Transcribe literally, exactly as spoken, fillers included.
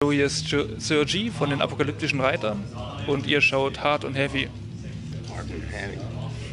Hallo, hier ist Sergi von den Apokalyptischen Reitern und ihr schaut Hard und Heavy. Hard and Heavy.